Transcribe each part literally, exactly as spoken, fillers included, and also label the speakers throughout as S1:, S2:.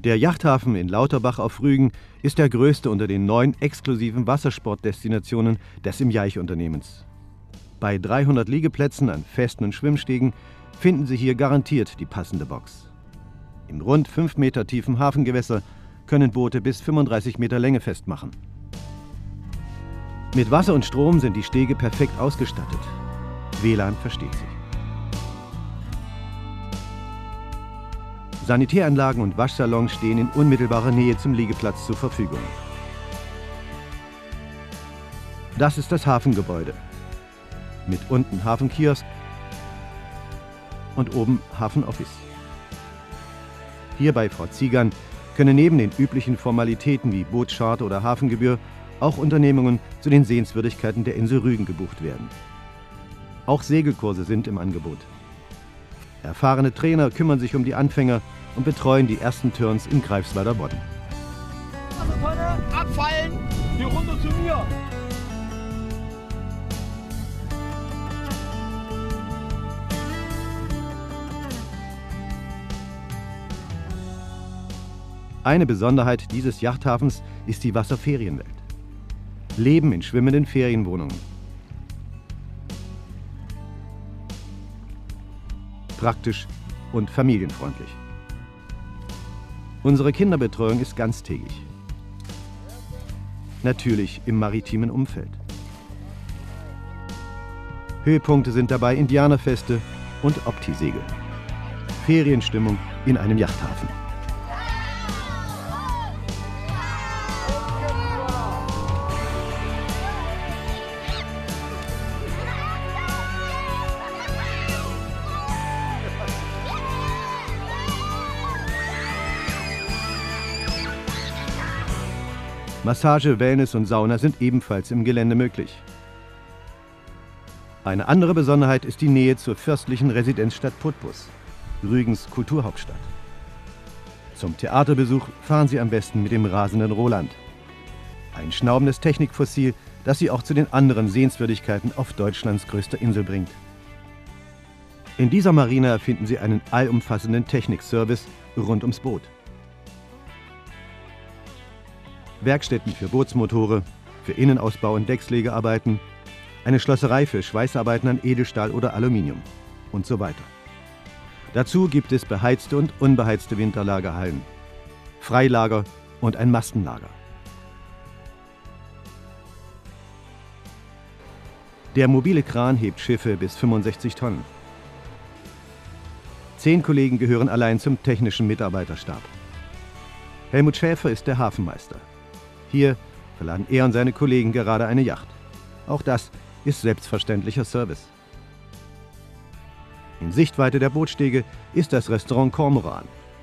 S1: Der Yachthafen in Lauterbach auf Rügen ist der größte unter den neun exklusiven Wassersportdestinationen des Im Jaich-Unternehmens. Bei dreihundert Liegeplätzen an Festen und Schwimmstegen finden Sie hier garantiert die passende Box. Im rund fünf Meter tiefen Hafengewässer können Boote bis fünfunddreißig Meter Länge festmachen. Mit Wasser und Strom sind die Stege perfekt ausgestattet. W L A N versteht sich. Sanitäranlagen und Waschsalons stehen in unmittelbarer Nähe zum Liegeplatz zur Verfügung. Das ist das Hafengebäude. Mit unten Hafenkiosk und oben Hafenoffice. Hier bei Frau Ziegern können neben den üblichen Formalitäten wie Bootscharter oder Hafengebühr auch Unternehmungen zu den Sehenswürdigkeiten der Insel Rügen gebucht werden. Auch Segelkurse sind im Angebot. Erfahrene Trainer kümmern sich um die Anfänger und betreuen die ersten Turns in Greifswalder Bodden.
S2: Wassertonne, abfallen, hier runter zu mir.
S1: Eine Besonderheit dieses Yachthafens ist die Wasserferienwelt. Leben in schwimmenden Ferienwohnungen. Praktisch und familienfreundlich. Unsere Kinderbetreuung ist ganztägig. Natürlich im maritimen Umfeld. Höhepunkte sind dabei Indianerfeste und Opti-Segel. Ferienstimmung in einem Yachthafen. Massage, Wellness und Sauna sind ebenfalls im Gelände möglich. Eine andere Besonderheit ist die Nähe zur fürstlichen Residenzstadt Putbus, Rügens Kulturhauptstadt. Zum Theaterbesuch fahren Sie am besten mit dem rasenden Roland. Ein schnaubendes Technikfossil, das Sie auch zu den anderen Sehenswürdigkeiten auf Deutschlands größter Insel bringt. In dieser Marina finden Sie einen allumfassenden Technikservice rund ums Boot. Werkstätten für Bootsmotore, für Innenausbau und Deckslegearbeiten, eine Schlosserei für Schweißarbeiten an Edelstahl oder Aluminium und so weiter. Dazu gibt es beheizte und unbeheizte Winterlagerhallen, Freilager und ein Mastenlager. Der mobile Kran hebt Schiffe bis fünfundsechzig Tonnen. Zehn Kollegen gehören allein zum technischen Mitarbeiterstab. Helmut Schäfer ist der Hafenmeister. Hier verladen er und seine Kollegen gerade eine Yacht. Auch das ist selbstverständlicher Service. In Sichtweite der Bootstege ist das Restaurant Cormoran.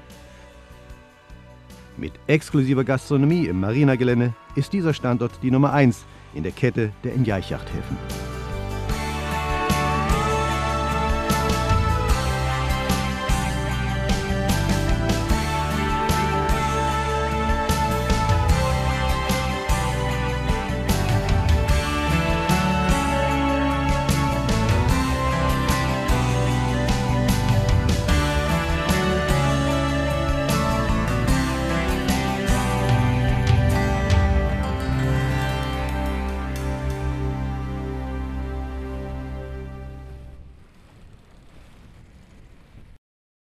S1: Mit exklusiver Gastronomie im Marinagelände ist dieser Standort die Nummer eins in der Kette der Im Jaich Yachthäfen.